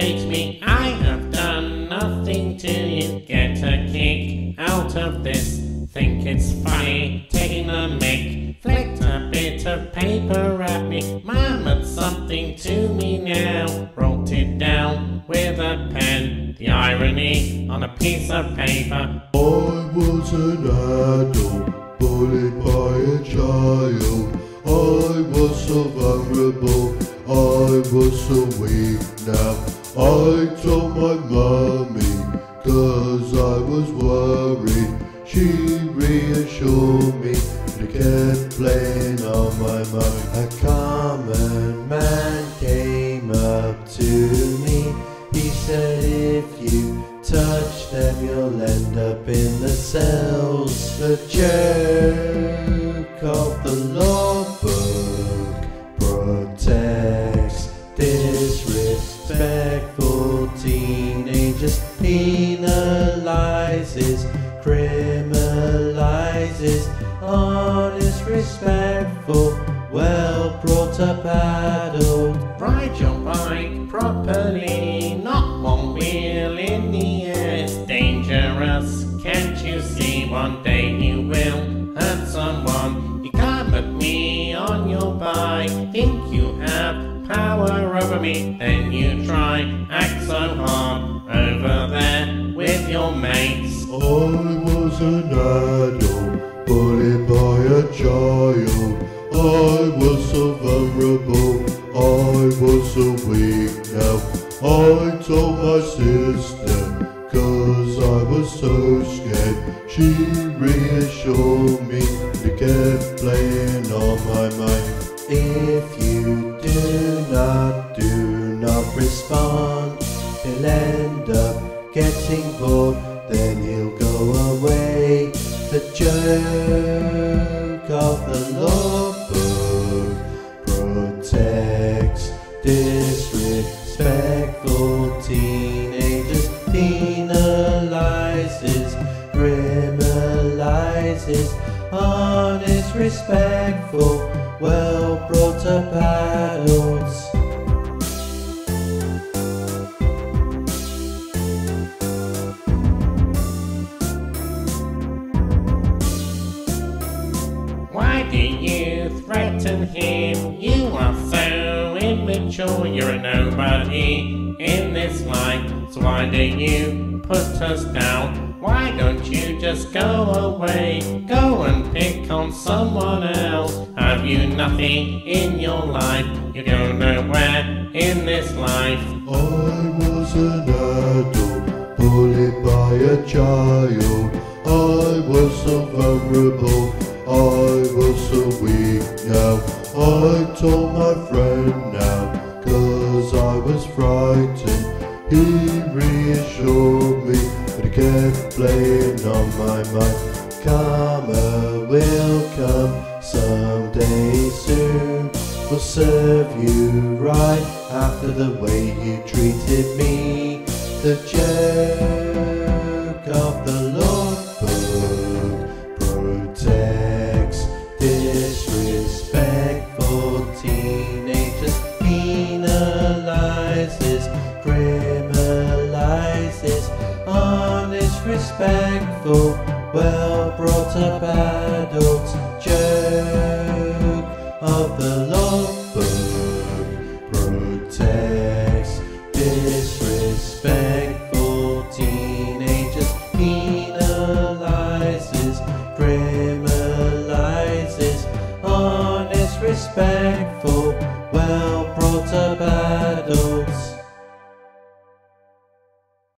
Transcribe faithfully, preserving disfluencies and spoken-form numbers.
hates me. I have done nothing to you. Get a kick out of this. Think it's funny, taking the mick. Flicked a bit of paper at me. Murmured something to me now. Wrote it down with a pen. The irony on a piece of paper. I was an adult, bullied by a child. I was so vulnerable, I was so weak now. I told my mummy, cause I was worried. She reassured me, but it kept playing on my mind. A common man came up to me. He said, if you touch them, you'll end up in the cells. The jerk of the law book protects disrespectful teenagers, penalizes, criminalizes honest, respectful, well brought up adult. Ride your bike properly, not one wheel in the air. It's dangerous, can't you see? One day you will hurt someone. You come at me on your bike, think you have power over me. Then you try, act so hard over there with your mates. I was an adult, bullied by a child. I was so vulnerable, I was so weak now. I told my sister, cause I was so scared. She reassured me, it kept playing on my mind. If you do not, do not respond, you'll end up getting bored, then he'll go away. The joke of the law book protects disrespectful teenagers, penalizes, criminalizes honest, respectful, well brought up adults. Why do you threaten him? You are so immature. You're a nobody in this life. So why do you put us down? Why don't you just go away? Go and pick on someone else. Have you nothing in your life? You go nowhere in this life. I was an adult, bullied by a child. I was so vulnerable, I was so weak now. I told my friend now, cause I was frightened. He reassured me, but he kept playing on my mind. Karma will come someday soon. Will serve you right after the way you treated me. The joke of the law book protects disrespectful teenagers, penalizes, criminalizes honest, respectful, well brought up adults. Jerk